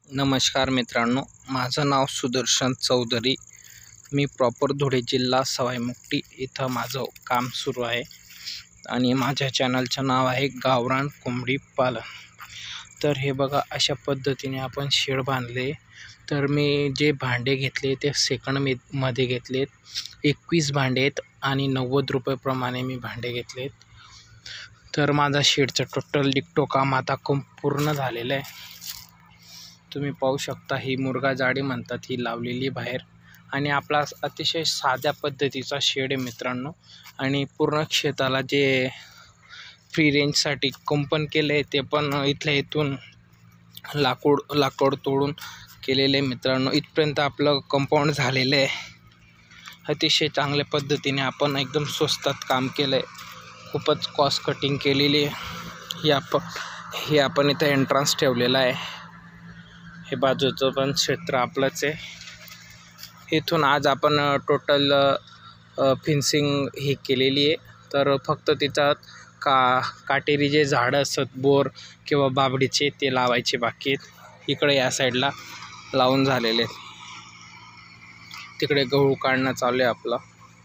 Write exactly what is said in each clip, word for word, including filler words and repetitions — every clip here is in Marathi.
नमस्कार मित्रांनो, माझं नाव सुदर्शन चौधरी. मी प्रॉपर धुळे जिल्हा सवाई मुक्ती इथं माझं काम सुरू आहे आणि माझ्या चॅनलचं नाव आहे गावरान कोंबडी पालन. तर हे बघा, अशा पद्धतीने आपण शेड बांधले. तर मी जे भांडे घेतले ते सेकंड मी मध्ये घेतलेत. एकवीस भांडे आहेत आणि नव्वद रुपये प्रमाणे मी भांडे घेतलेत. तर माझा शेडचं टोटल डिक्टो काम आता कम पूर्ण झालेलं आहे. तुम्ही पाहू शकता, ही मुर्गा जाळी म्हणतात, ही लावलेली बाहेर. आणि आपला अतिशय साध्या पद्धतीचा शेड आहे मित्रांनो. आणि पूर्ण शेताला जे फ्री रेंजसाठी कुंपण केलं आहे ते पण इथल्या इथून लाकूड लाकूड तोडून केलेले मित्रांनो. इथपर्यंत आपलं कंपाऊंड झालेलं आहे. अतिशय चांगल्या पद्धतीने आपण एकदम स्वस्तात काम केलं आहे. खूपच कॉस्ट कटिंग केलेली आहे. ही आपण हे आपण इथं एंट्रन्स ठेवलेला आहे. हे बाजूचं पण क्षेत्र आपलंच आहे. इथून आज आपण टोटल फिन्सिंग ही केलेली आहे. तर फक्त तिथं का काटेरी जे झाडं असतात बोर किंवा बाबडीचे ते लावायचे बाकी आहेत. इकडे या साईडला लावून झालेले आहेत. तिकडे गहू काढणं चालू आहे आपलं.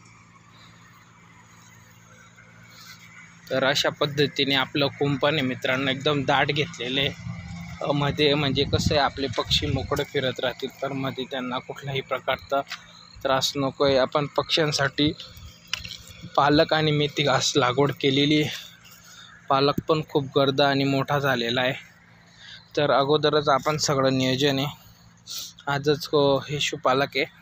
तर अशा पद्धतीने आपलं कुंपण आहे मित्रांनो, एकदम दाट घेतलेले मध्ये. म्हणजे कसं आहे, आपले पक्षी मोकळे फिरत राहतील तर मध्ये त्यांना कुठल्याही प्रकारचा त्रास नको आहे. आपण पक्ष्यांसाठी पालक आणि मेथी घास लागवड केलेली आहे. पालक पण खूप गर्द आणि मोठा झालेला आहे. तर अगोदरच आपण सगळं नियोजन आहे. आजच हे पालक आहे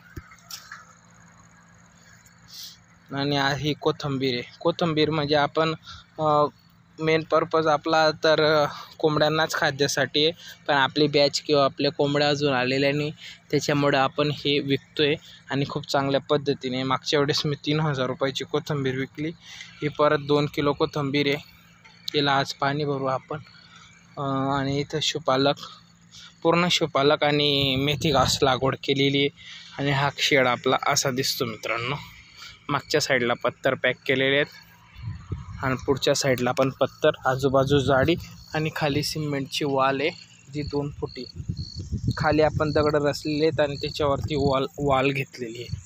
आणि ही कोथिंबीर आहे. कोथिंबीर म्हणजे आपण मेन पर्पज आपला तर कोंबड्यांनाच खाद्यासाठी आहे, पण आपली बॅच किंवा आपल्या कोंबड्या अजून आलेल्या नाही, त्याच्यामुळे आपण हे विकतोय आणि खूप चांगल्या पद्धतीने. मागच्या वेळेस मी तीन हजार रुपयाची कोथिंबीर विकली. ही परत दोन किलो कोथिंबीर आहे. तिला आज पाणी भरू आपण. आणि इथं शुपालक, पूर्ण शुपालक आणि मेथी घास लागवड केलेली आहे. आणि हा शेड आपला असा दिसतो मित्रांनो. मागच्या साईडला पत्तर पॅक केलेले आहेत आणि पुढच्या साईडला पण पत्तर, आजूबाजू जाडी आणि खाली सिमेंटची वॉल आहे जी दोन फुटी. खाली आपण दगड रचलेले आहेत आणि त्याच्यावरती वॉल वॉल घेतलेली आहे.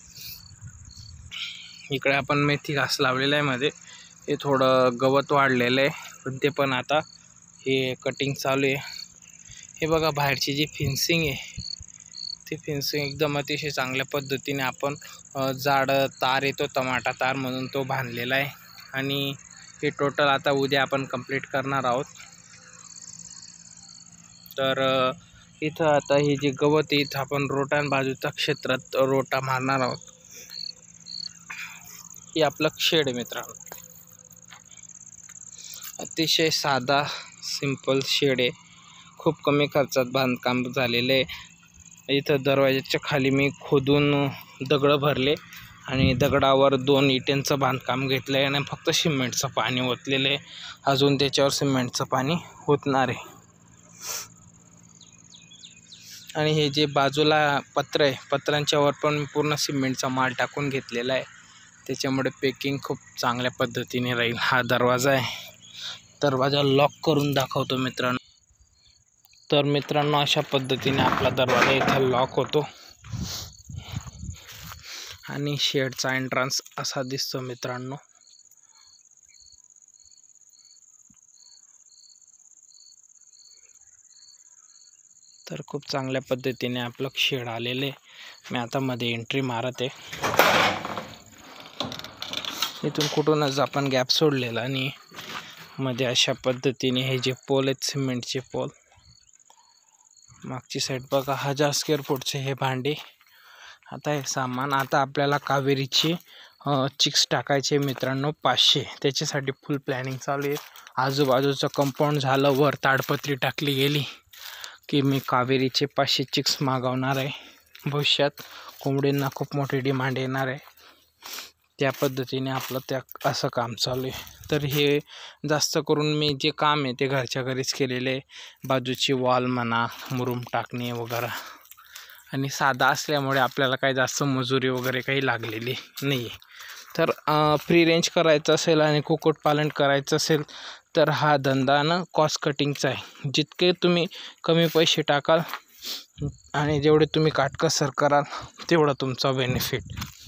इकडे आपण मेथी घास लावलेला आहे मध्ये. हे थोडं गवत वाढलेलं आहे पण ते पण आता हे कटिंग चालू आहे. हे बघा, बाहेरची जी फिन्सिंग आहे ती फिन्सिंग एकदम अतिशय चांगल्या पद्धतीने आपण जाड तार येतो, टमाटा तार म्हणून तो बांधलेला आहे. आणि हे टोटल आता उद्या आपण कंप्लीट करणार आहोत. तर इथं आता ही जी गवत आहे इथं आपण रोटान बाजूच्या क्षेत्रात रोटा मारणार आहोत. ही आपलं शेड आहे मित्रांनो. अतिशय साधा सिंपल शेड आहे. खूप कमी खर्चात बांधकाम झालेलं आहे. इथं दरवाजाच्या खाली मी खोदून दगड भरले आणि दगडावर दोन इटेंचं बांधकाम घेतलं आहे आणि फक्त सिमेंटचं पाणी ओतलेलं आहे. अजून त्याच्यावर सिमेंटचं पाणी ओतणार आहे. आणि हे जे बाजूला पत्र आहे, पत्रांच्यावर पण पूर्ण सिमेंटचा माल टाकून घेतलेला आहे. त्याच्यामुळे पॅकिंग खूप चांगल्या पद्धतीने राहील. हा दरवाजा आहे. दरवाजा लॉक करून दाखवतो मित्रांनो. तर मित्रांनो, अशा पद्धतीने आपला दरवाजा इथं लॉक होतो आणि शेडचा एंट्रन्स असा दिसतो मित्रांनो. तर खूप चांगल्या पद्धतीने आपलं शेड आलेले. मी आता मध्ये एंट्री मारत आहे. इथून कुठूनच आपण गॅप सोडलेला आणि मध्ये अशा पद्धतीने हे जे पोल आहेत सिमेंटचे पोल. मागची साईड बघा, हजार स्क्वेअर फूटचे हे भांडे. आता हे सामान, आता आपल्याला कावेरीची चिक्स टाकायचे मित्रांनो पाचशे. त्याच्यासाठी फुल प्लॅनिंग चालू आहे. आजूबाजूचं कंपाऊंड झालं, वर ताडपत्री टाकली गेली की मी कावेरीचे पाचशे चिक्स मागवणार आहे. भविष्यात कोंबडींना खूप मोठी डिमांड येणार आहे. त्या पद्धतीने आपलं त्या असं काम चालू आहे. तर हे जास्त करून मी जे काम आहे ते घरच्या घरीच केलेले आहे. बाजूची वॉल म्हणा, मुरुम टाकणे वगैरे. आणि साधा असल्यामुळे आपल्याला काही जास्त मजुरी वगैरे काही लागलेली नाही आहे. तर फ्री रेंज करायचं असेल आणि कुक्कुटपालन करायचं असेल तर हा धंदा ना कॉस्ट कटिंगचा आहे. जितके तुम्ही कमी पैसे टाकाल आणि जेवढे तुम्ही काटकसर कराल तेवढं तुमचा बेनिफिट.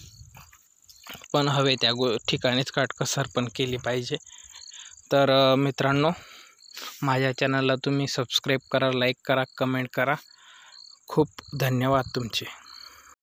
पण हवे त्या गो ठिकाणीच काटकसर पण केली पाहिजे. तर मित्रांनो, माझ्या चॅनलला तुम्ही सबस्क्राईब करा, लाईक करा, कमेंट करा. खूप धन्यवाद तुमचे.